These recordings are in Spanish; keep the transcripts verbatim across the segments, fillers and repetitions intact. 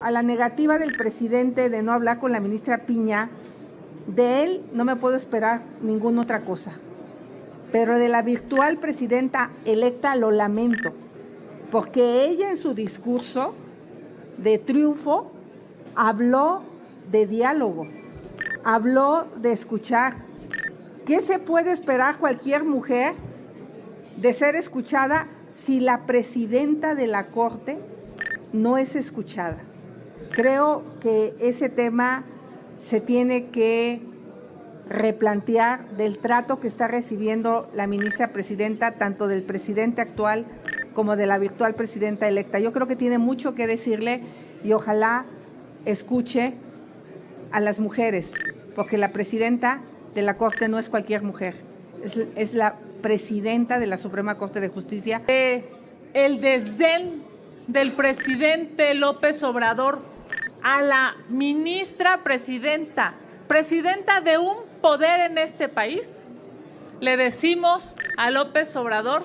a la negativa del presidente de no hablar con la ministra Piña, de él no me puedo esperar ninguna otra cosa. Pero de la virtual presidenta electa lo lamento, porque ella en su discurso de triunfo habló de diálogo, habló de escuchar. ¿Qué se puede esperar cualquier mujer de ser escuchada si la presidenta de la Corte no es escuchada? Creo que ese tema se tiene que replantear del trato que está recibiendo la ministra presidenta, tanto del presidente actual como de la virtual presidenta electa. Yo creo que tiene mucho que decirle y ojalá escuche a las mujeres, porque la presidenta de la Corte no es cualquier mujer, es, es la presidenta de la Suprema Corte de Justicia. Eh, el desdén del presidente López Obrador a la ministra presidenta, presidenta de un poder en este país, le decimos a López Obrador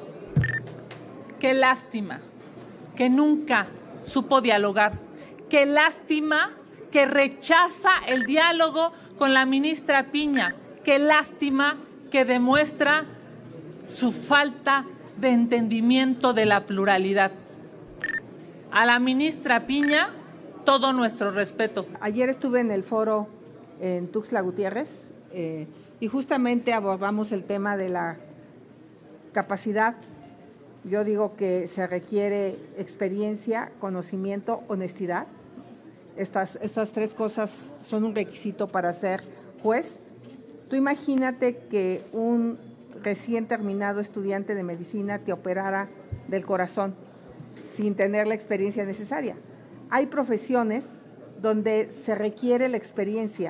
qué lástima que nunca supo dialogar, qué lástima que rechaza el diálogo con la ministra Piña, qué lástima que demuestra su falta de entendimiento de la pluralidad. A la ministra Piña, todo nuestro respeto. Ayer estuve en el foro en Tuxtla Gutiérrez eh, y justamente abordamos el tema de la capacidad. Yo digo que se requiere experiencia, conocimiento, honestidad. Estas, estas tres cosas son un requisito para ser juez. Tú imagínate que un recién terminado estudiante de medicina te operara del corazón sin tener la experiencia necesaria. Hay profesiones donde se requiere la experiencia.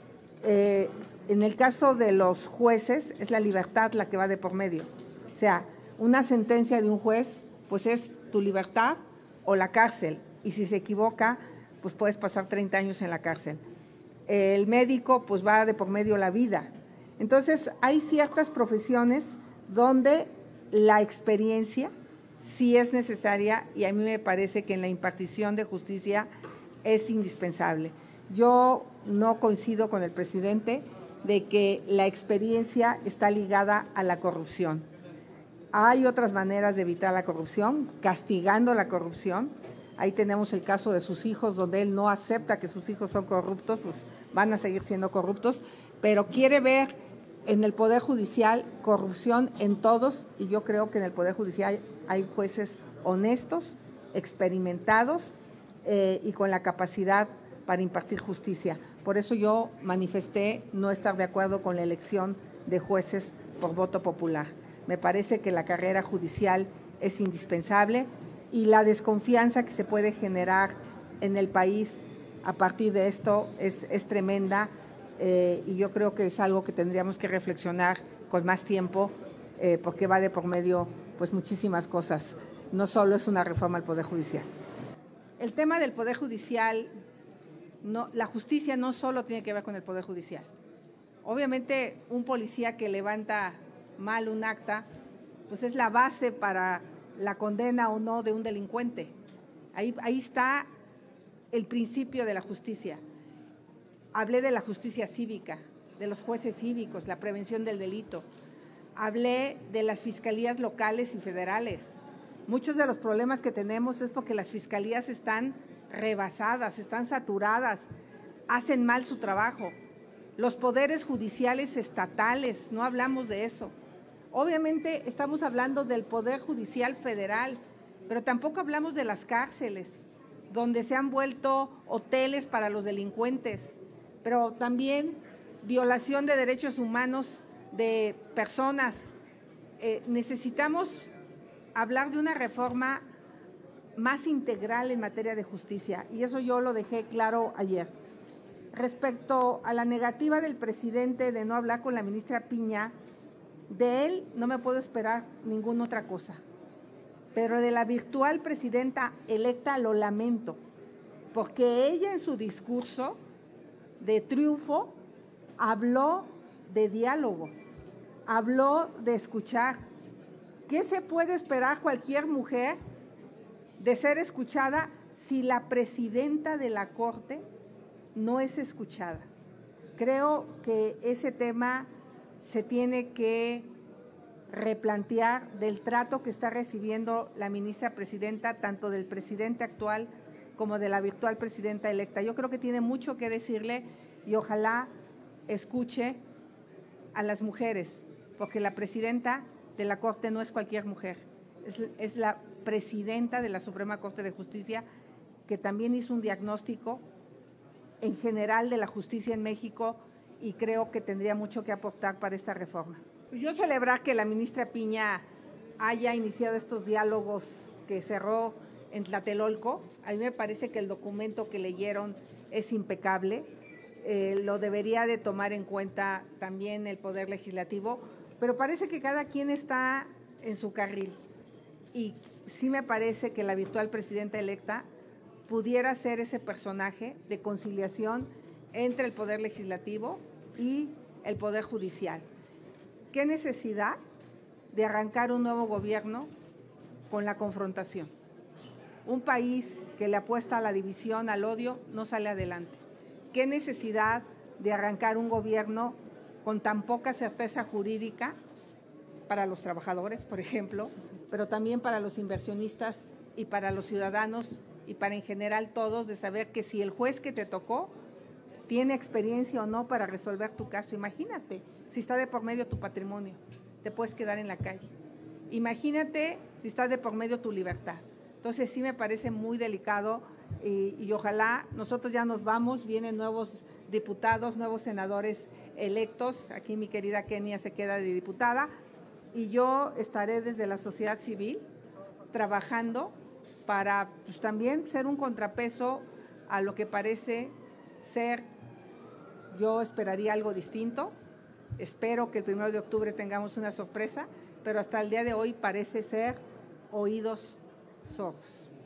Eh, en el caso de los jueces es la libertad la que va de por medio. O sea, una sentencia de un juez pues es tu libertad o la cárcel, y si se equivoca pues puedes pasar treinta años en la cárcel. El médico pues va de por medio la vida. Entonces hay ciertas profesiones donde la experiencia sí es necesaria y a mí me parece que en la impartición de justicia es indispensable. Yo no coincido con el presidente de que la experiencia está ligada a la corrupción. Hay otras maneras de evitar la corrupción, castigando la corrupción. Ahí tenemos el caso de sus hijos, donde él no acepta que sus hijos son corruptos, pues van a seguir siendo corruptos, pero quiere ver en el Poder Judicial corrupción en todos, y yo creo que en el Poder Judicial hay jueces honestos, experimentados eh, y con la capacidad para impartir justicia. Por eso yo manifesté no estar de acuerdo con la elección de jueces por voto popular. Me parece que la carrera judicial es indispensable y la desconfianza que se puede generar en el país a partir de esto es, es tremenda eh, y yo creo que es algo que tendríamos que reflexionar con más tiempo eh, porque va de por medio pues muchísimas cosas. No solo es una reforma al Poder Judicial. El tema del Poder Judicial, no, la justicia no solo tiene que ver con el Poder Judicial. Obviamente un policía que levanta mal un acta, pues es la base para la condena o no de un delincuente. Ahí, ahí está el principio de la justicia. Hablé de la justicia cívica, de los jueces cívicos, la prevención del delito. Hablé de las fiscalías locales y federales. Muchos de los problemas que tenemos es porque las fiscalías están rebasadas, están saturadas, hacen mal su trabajo. Los poderes judiciales estatales, no hablamos de eso. Obviamente estamos hablando del Poder Judicial Federal, pero tampoco hablamos de las cárceles, donde se han vuelto hoteles para los delincuentes, pero también violación de derechos humanos de personas. Eh, necesitamos hablar de una reforma más integral en materia de justicia, y eso yo lo dejé claro ayer. Respecto a la negativa del presidente de no hablar con la ministra Piña, de él no me puedo esperar ninguna otra cosa, pero de la virtual presidenta electa lo lamento, porque ella en su discurso de triunfo habló de diálogo, habló de escuchar. ¿Qué se puede esperar cualquier mujer de ser escuchada si la presidenta de la Corte no es escuchada. Creo que ese tema se tiene que replantear del trato que está recibiendo la ministra presidenta, tanto del presidente actual como de la virtual presidenta electa. Yo creo que tiene mucho que decirle y ojalá escuche a las mujeres, porque la presidenta de la Corte no es cualquier mujer, es, es la presidenta de la Suprema Corte de Justicia, que también hizo un diagnóstico en general de la justicia en México y creo que tendría mucho que aportar para esta reforma. Yo celebrar que la ministra Piña haya iniciado estos diálogos que cerró en Tlatelolco. A mí me parece que el documento que leyeron es impecable, eh, lo debería de tomar en cuenta también el Poder Legislativo, pero parece que cada quien está en su carril y sí me parece que la virtual presidenta electa pudiera ser ese personaje de conciliación entre el Poder Legislativo y el Poder Judicial. ¿Qué necesidad de arrancar un nuevo gobierno con la confrontación? Un país que le apuesta a la división, al odio, no sale adelante. ¿Qué necesidad de arrancar un gobierno con tan poca certeza jurídica para los trabajadores, por ejemplo, pero también para los inversionistas y para los ciudadanos y para en general todos, de saber que si el juez que te tocó tiene experiencia o no para resolver tu caso? Imagínate, si está de por medio tu patrimonio, te puedes quedar en la calle. Imagínate si está de por medio tu libertad. Entonces sí me parece muy delicado y, y ojalá nosotros ya nos vamos, vienen nuevos diputados, nuevos senadores electos. Aquí mi querida Kenia se queda de diputada y yo estaré desde la sociedad civil trabajando para pues, también ser un contrapeso a lo que parece ser, yo esperaría algo distinto. Espero que el primero de octubre tengamos una sorpresa, pero hasta el día de hoy parece ser oídos sordos.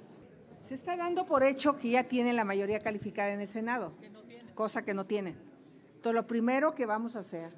Se está dando por hecho que ya tienen la mayoría calificada en el Senado, cosa que no tienen. Entonces, lo primero que vamos a hacer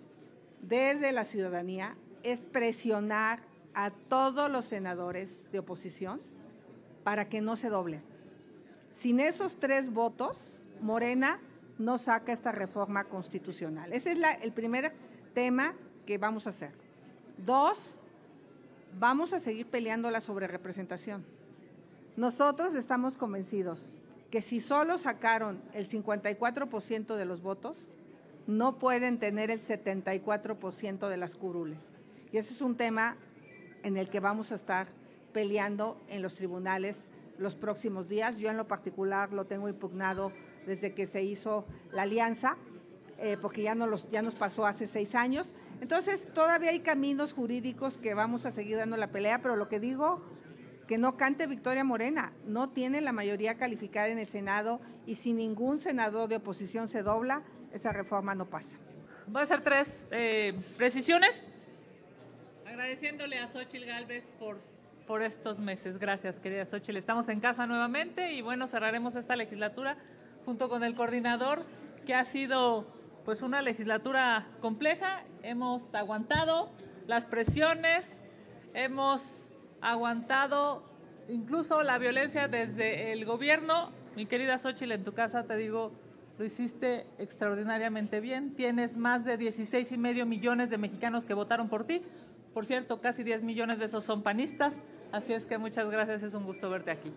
desde la ciudadanía es presionar a todos los senadores de oposición para que no se doblen. Sin esos tres votos, Morena no saca esta reforma constitucional. Ese es la, el primer tema que vamos a hacer. Dos, vamos a seguir peleando la sobrerepresentación. Nosotros estamos convencidos que si solo sacaron el cincuenta y cuatro por ciento de los votos, no pueden tener el setenta y cuatro por ciento de las curules. Y ese es un tema en el que vamos a estar peleando en los tribunales los próximos días. Yo en lo particular lo tengo impugnado desde que se hizo la alianza, eh, porque ya, no los, ya nos pasó hace seis años. Entonces, todavía hay caminos jurídicos que vamos a seguir dando la pelea, pero lo que digo, que no cante victoria Morena, no tiene la mayoría calificada en el Senado y si ningún senador de oposición se dobla, esa reforma no pasa. Voy a hacer tres eh, precisiones, agradeciéndole a Xóchitl Gálvez por, por estos meses. Gracias, querida Xóchitl. Estamos en casa nuevamente y bueno, cerraremos esta legislatura junto con el coordinador, que ha sido pues una legislatura compleja. Hemos aguantado las presiones, hemos aguantado incluso la violencia desde el gobierno. Mi querida Xóchitl, en tu casa te digo, lo hiciste extraordinariamente bien. Tienes más de dieciséis y medio millones de mexicanos que votaron por ti. Por cierto, casi diez millones de esos son panistas. Así es que muchas gracias, es un gusto verte aquí.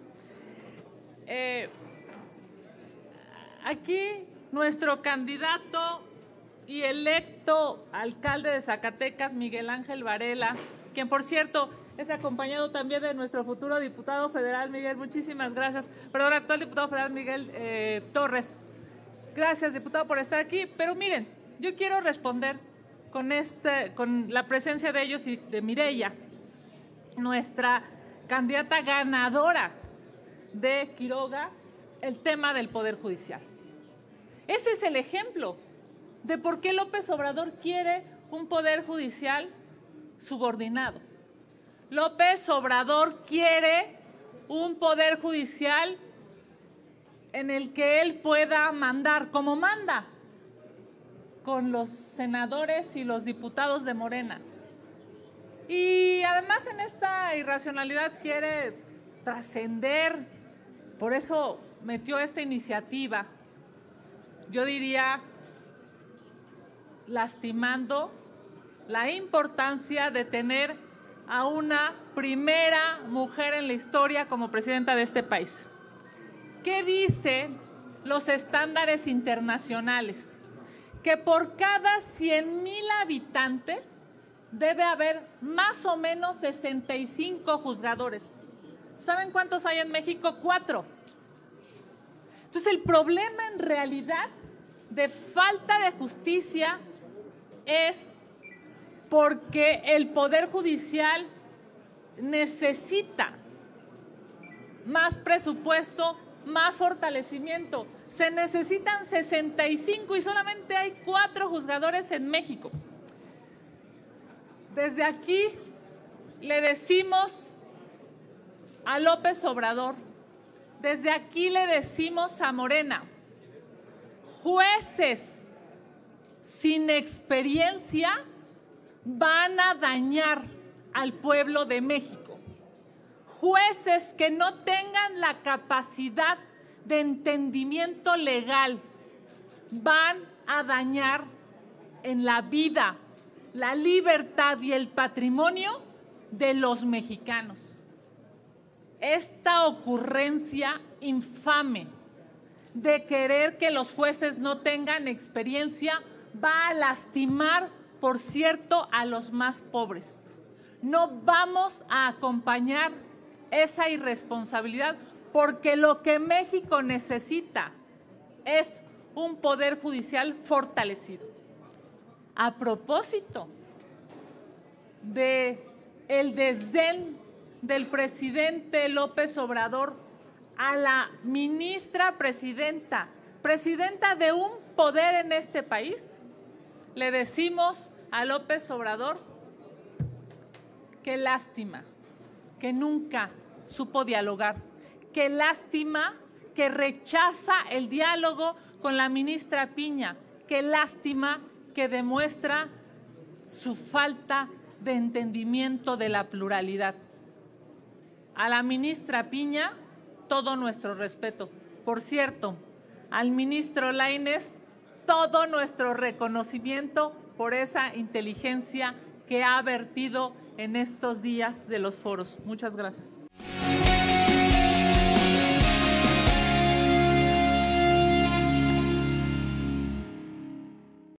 Eh, aquí nuestro candidato y electo alcalde de Zacatecas, Miguel Ángel Varela, quien por cierto es acompañado también de nuestro futuro diputado federal, Miguel, muchísimas gracias, perdón, actual diputado federal Miguel eh, Torres. Gracias, diputado, por estar aquí. Pero miren, yo quiero responder con, este, con la presencia de ellos y de Mireya, nuestra candidata ganadora de Quiroga, el tema del Poder Judicial. Ese es el ejemplo de por qué López Obrador quiere un Poder Judicial subordinado. López Obrador quiere un Poder Judicial en el que él pueda mandar, como manda, con los senadores y los diputados de Morena. Y además en esta irracionalidad quiere trascender por eso metió esta iniciativa, yo diría, lastimando la importancia de tener a una primera mujer en la historia como presidenta de este país. ¿Qué dicen los estándares internacionales? Que por cada cien mil habitantes debe haber más o menos sesenta y cinco juzgadores. ¿Saben cuántos hay en México? Cuatro. Entonces, el problema en realidad de falta de justicia es porque el Poder Judicial necesita más presupuesto, más fortalecimiento. Se necesitan sesenta y cinco y solamente hay cuatro juzgadores en México. Desde aquí le decimos a López Obrador, desde aquí le decimos a Morena, jueces sin experiencia van a dañar al pueblo de México. Jueces que no tengan la capacidad de entendimiento legal van a dañar en la vida, la libertad y el patrimonio de los mexicanos. Esta ocurrencia infame de querer que los jueces no tengan experiencia va a lastimar, por cierto, a los más pobres. No vamos a acompañar esa irresponsabilidad porque lo que México necesita es un poder judicial fortalecido. A propósito de el desdén del presidente López Obrador a la ministra presidenta, presidenta de un poder en este país, le decimos a López Obrador, qué lástima que nunca supo dialogar, qué lástima que rechaza el diálogo con la ministra Piña, qué lástima que demuestra su falta de entendimiento de la pluralidad. A la ministra Piña, todo nuestro respeto. Por cierto, al ministro Lainez, todo nuestro reconocimiento por esa inteligencia que ha vertido en estos días de los foros. Muchas gracias.